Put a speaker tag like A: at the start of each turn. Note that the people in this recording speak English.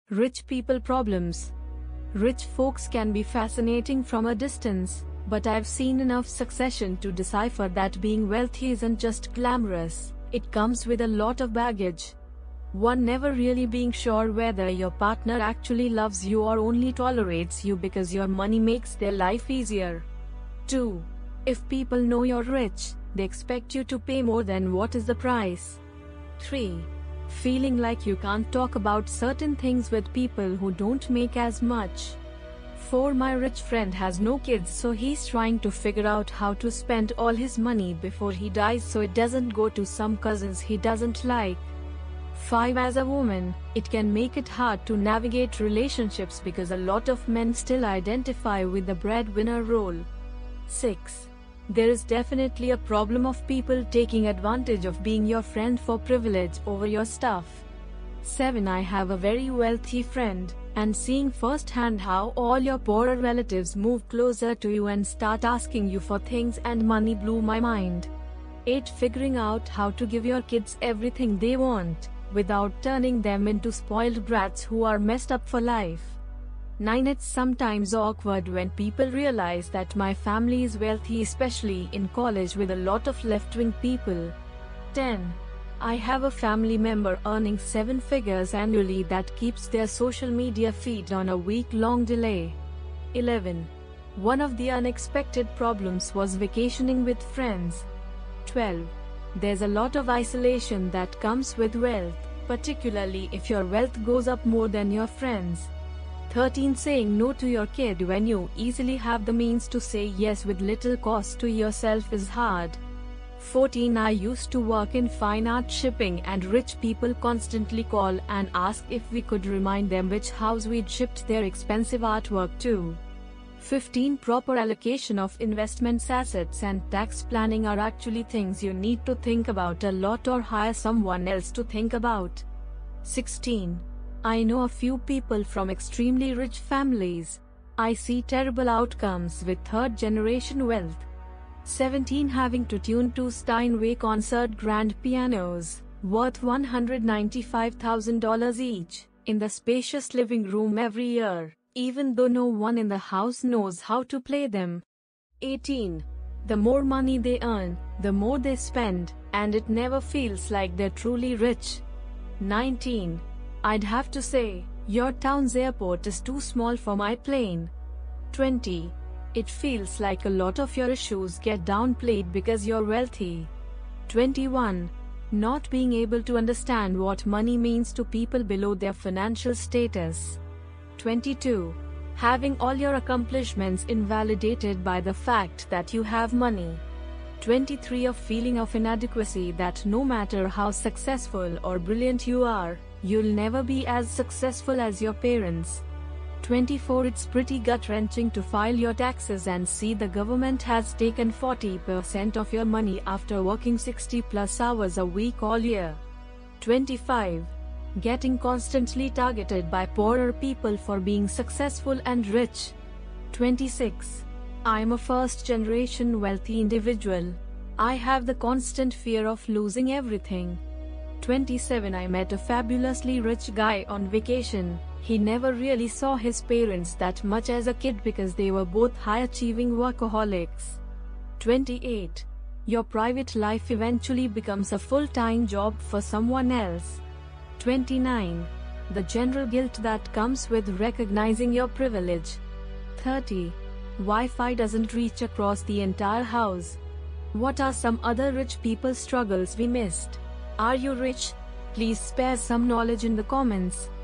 A: Rich people problems. Rich folks can be fascinating from a distance, but I've seen enough Succession to decipher that being wealthy isn't just glamorous, it comes with a lot of baggage. 1. Never really being sure whether your partner actually loves you or only tolerates you because your money makes their life easier. 2. If people know you're rich, they expect you to pay more than what is the price. 3. Feeling like you can't talk about certain things with people who don't make as much. 4. My rich friend has no kids, so he's trying to figure out how to spend all his money before he dies so it doesn't go to some cousins he doesn't like. 5. As a woman, it can make it hard to navigate relationships because a lot of men still identify with the breadwinner role. 6. There is definitely a problem of people taking advantage of being your friend for privilege over your stuff. 7. I have a very wealthy friend, and seeing firsthand how all your poorer relatives move closer to you and start asking you for things and money blew my mind. 8. Figuring out how to give your kids everything they want, without turning them into spoiled brats who are messed up for life. 9. It's sometimes awkward when people realize that my family is wealthy, especially in college with a lot of left-wing people. 10. I have a family member earning 7 figures annually that keeps their social media feed on a week-long delay. 11. One of the unexpected problems was vacationing with friends. 12. There's a lot of isolation that comes with wealth, particularly if your wealth goes up more than your friends. 13. Saying no to your kid when you easily have the means to say yes with little cost to yourself is hard. 14. I used to work in fine art shipping, and rich people constantly call and ask if we could remind them which house we'd shipped their expensive artwork to. 15. Proper allocation of investments, assets and tax planning are actually things you need to think about a lot or hire someone else to think about. 16. I know a few people from extremely rich families. I see terrible outcomes with third-generation wealth. 17. Having to tune 2 Steinway concert grand pianos, worth $195,000 each, in the spacious living room every year, even though no one in the house knows how to play them. 18. The more money they earn, the more they spend, and it never feels like they're truly rich. 19. I'd have to say, your town's airport is too small for my plane. 20. It feels like a lot of your issues get downplayed because you're wealthy. 21. Not being able to understand what money means to people below their financial status. 22. Having all your accomplishments invalidated by the fact that you have money. 23. A feeling of inadequacy that no matter how successful or brilliant you are, you'll never be as successful as your parents. 24. It's pretty gut-wrenching to file your taxes and see the government has taken 40% of your money after working 60+ hours a week all year. 25. Getting constantly targeted by poorer people for being successful and rich. 26. I'm a first-generation wealthy individual. I have the constant fear of losing everything. 27. I met a fabulously rich guy on vacation. He never really saw his parents that much as a kid because they were both high-achieving workaholics. 28. Your private life eventually becomes a full-time job for someone else. 29. The general guilt that comes with recognizing your privilege. 30. Wi-Fi doesn't reach across the entire house. What are some other rich people struggles we missed? Are you rich? Please spare some knowledge in the comments.